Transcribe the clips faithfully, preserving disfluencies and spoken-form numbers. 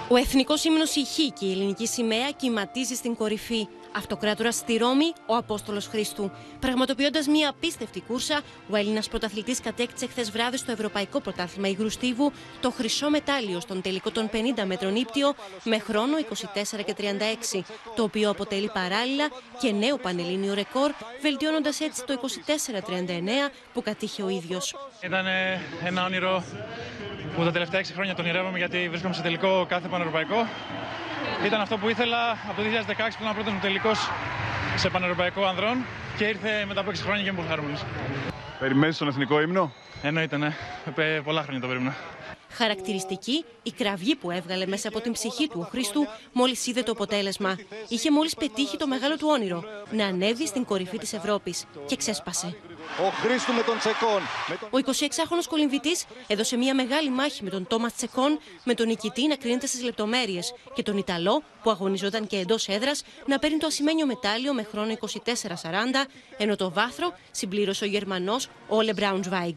Ο εθνικός ύμνος ηχεί και η ελληνική σημαία κυματίζει στην κορυφή. Αυτοκράτορας στη Ρώμη, ο Απόστολος Χρήστου. Πραγματοποιώντας μια απίστευτη κούρσα, ο Έλληνας πρωταθλητής κατέκτησε χθες βράδυ στο Ευρωπαϊκό Πρωτάθλημα Υγρού Στίβου το χρυσό μετάλλιο στον τελικό των πενήντα μέτρων ύπτιο με χρόνο είκοσι τέσσερα και τριάντα έξι, το οποίο αποτελεί παράλληλα και νέο πανελλήνιο ρεκόρ, βελτιώνοντας έτσι το είκοσι τέσσερα τριάντα εννέα που κατήχε ο ίδιος. Ήταν ένα όνειρο που τα τελευταία έξι χρόνια τον ονειρεύομαι, γιατί βρίσκομαι σε τελικό κάθε πανευρωπαϊκό. Ήταν αυτό που ήθελα από το δύο χιλιάδες δεκαέξι που ήταν ο πρώτος μου τελικός σε πανευρωπαϊκό ανδρών και ήρθε μετά από έξι χρόνια και είμαι πολύ χαρούμενος. Περιμένεις τον εθνικό ύμνο? Εννοείται, ναι. Πολλά χρόνια το περίμενα. Χαρακτηριστική η κραυγή που έβγαλε μέσα από την ψυχή του ο Χρήστου μόλις είδε το αποτέλεσμα. Είχε μόλις πετύχει το μεγάλο του όνειρο, να ανέβει στην κορυφή της Ευρώπης, και ξέσπασε. Ο Χρήστου με τον Τσεκόν. Ο εικοσιεξάχρονος κολυμβητής έδωσε μια μεγάλη μάχη με τον Τόμας Τσεκόν, με τον νικητή να κρίνεται στις λεπτομέρειες και τον Ιταλό, που αγωνιζόταν και εντός έδρας, να παίρνει το ασημένιο μετάλλιο με χρόνο είκοσι τέσσερα σαράντα, ενώ το βάθρο συμπλήρωσε ο Γερμανός Όλε Μπράουνσβάιγκ.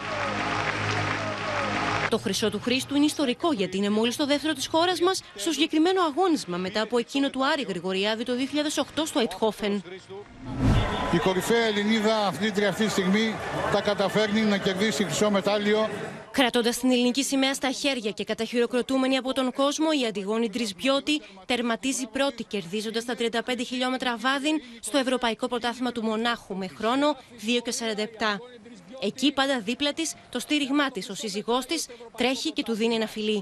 Το χρυσό του Χρήστου είναι ιστορικό, γιατί είναι μόλις το δεύτερο της χώρας μας στο συγκεκριμένο αγώνισμα μετά από εκείνο του Άρη Γρηγοριάδη το δύο χιλιάδες οκτώ στο Αιτχόφεν. Η κορυφαία Ελληνίδα αθλήτρια αυτή τη στιγμή τα καταφέρνει να κερδίσει χρυσό μετάλλιο. Κρατώντας την ελληνική σημαία στα χέρια και καταχειροκροτούμενη από τον κόσμο, η Αντιγόνη Ντρισμπιώτη τερματίζει πρώτη, κερδίζοντας τα τριάντα πέντε χιλιόμετρα βάδιν στο Ευρωπαϊκό Πρωτάθλημα του Μονάχου με χρόνο δύο και σαράντα επτά. Εκεί, πάντα δίπλα της, το στήριγμά της, ο σύζυγός της, τρέχει και του δίνει ένα φιλί.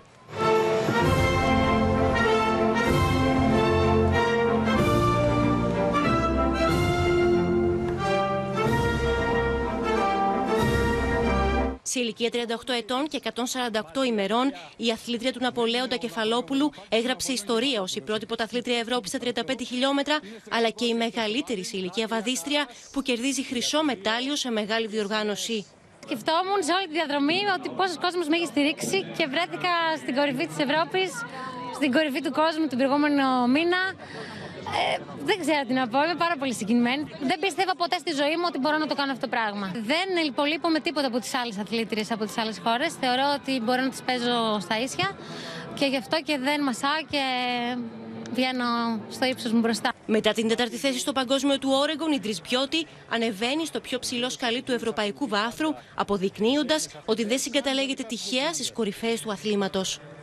Σε ηλικία τριάντα οκτώ ετών και εκατόν σαράντα οκτώ ημερών, η αθλήτρια του Ναπολέοντα Κεφαλόπουλου έγραψε ιστορία ως η πρώτη πρωταθλήτρια Ευρώπης στα τριάντα πέντε χιλιόμετρα, αλλά και η μεγαλύτερη σε ηλικία βαδίστρια που κερδίζει χρυσό μετάλλιο σε μεγάλη διοργάνωση. Σκεφτόμουν σε όλη τη διαδρομή ότι πόσος κόσμος με έχει στηρίξει και βρέθηκα στην κορυφή της Ευρώπης, στην κορυφή του κόσμου τον προηγούμενο μήνα. Ε, δεν ξέρω τι να πω, είμαι πάρα πολύ συγκινημένη. Δεν πίστευα ποτέ στη ζωή μου ότι μπορώ να το κάνω αυτό το πράγμα. Δεν υπολείπω τίποτα από τις άλλες αθλήτριες από τις άλλες χώρες. Θεωρώ ότι μπορώ να τις παίζω στα ίσια και γι' αυτό και δεν μασάω και βγαίνω στο ύψος μου μπροστά. Μετά την τέταρτη θέση στο παγκόσμιο του Όρεγκον, η Ντρισμπιώτη ανεβαίνει στο πιο ψηλό σκαλί του ευρωπαϊκού βάθρου, αποδεικνύοντας ότι δεν συγκαταλέγεται τυχαία στις κορυφαίες του αθλήματος.